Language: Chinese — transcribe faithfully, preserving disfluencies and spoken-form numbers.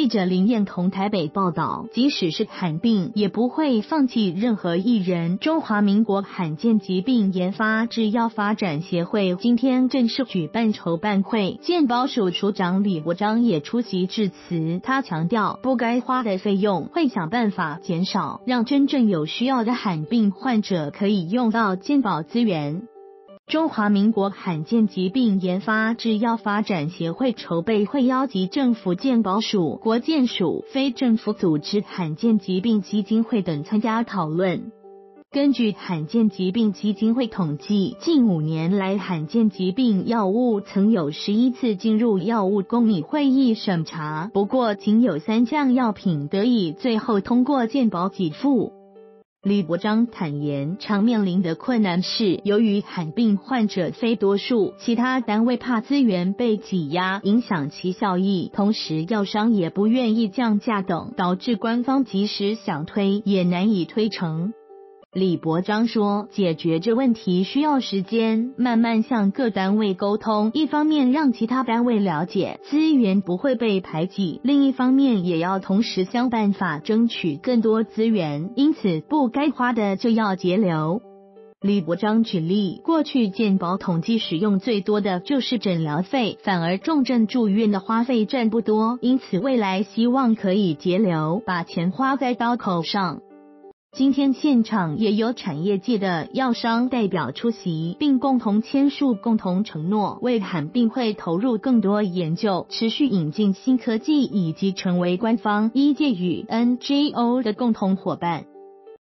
记者林彦彤台北报道，即使是罕病，也不会放弃任何一人。中华民国罕见疾病研发制药发展协会今天正式举办筹办会，健保署署长李国章也出席致辞。他强调，不该花的费用会想办法减少，让真正有需要的罕病患者可以用到健保资源。中华民国罕见疾病研发制药发展协会筹备会邀集政府健保署、国健署、非政府组织罕见疾病基金会等参加讨论。根据罕见疾病基金会统计，近五年来罕见疾病药物曾有十一次进入药物供应会议审查，不过仅有三项药品得以最后通过健保给付。李国章坦言，常面临的困难是，由于罕病患者非多数，其他单位怕资源被挤压，影响其效益，同时药商也不愿意降价等，导致官方即使想推，也难以推成。李国章说，解决这问题需要时间，慢慢向各单位沟通，一方面让其他单位了解资源不会被排挤，另一方面也要同时想办法争取更多资源，因此不该花的就要节流。李国章举例，过去健保统计使用最多的就是诊疗费，反而重症住院的花费占不多，因此未来希望可以节流，把钱花在刀口上。今天现场也有产业界的药商代表出席，并共同签署共同承诺，为罕病会投入更多研究，持续引进新科技，以及成为官方、医界与 N G O 的共同伙伴。